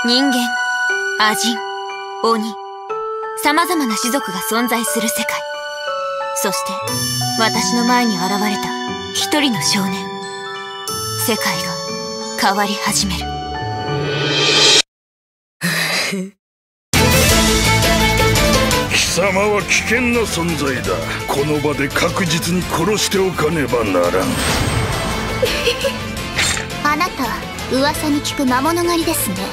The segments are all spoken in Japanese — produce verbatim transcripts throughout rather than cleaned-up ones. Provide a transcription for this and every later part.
人間、アジン、鬼、様々な種族が存在する世界。そして私の前に現れた一人の少年。世界が変わり始める。 貴様は危険な存在だ。この場で確実に殺しておかねばならん。 あなたは噂に聞く魔物狩りですね。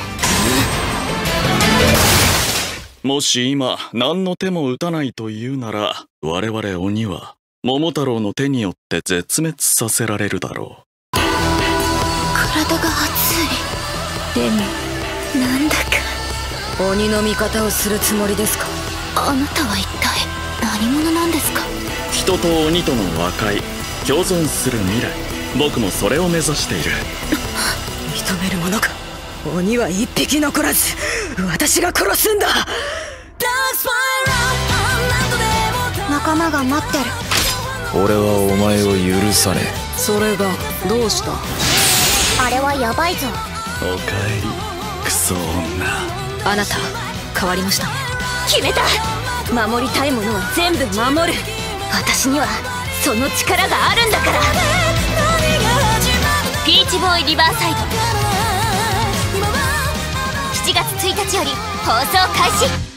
もし今何の手も打たないというなら、我々鬼は桃太郎の手によって絶滅させられるだろう。 体が熱い。でもなんだか鬼の味方をするつもりですか？ あなたは一体何者なんですか？ 人と鬼との和解、共存する未来。僕もそれを目指している。 認めるものか。鬼は一匹残らず私が殺すんだ。 仲間が待ってる。 俺はお前を許さねえ。 それがどうした？ あれはヤバいぞ。 おかえりクソ女。 あなた変わりましたね。 決めた。守りたいものは全部守る。私にはその力があるんだから。ピーチボーイリバーサイドしちがつついたちより放送開始。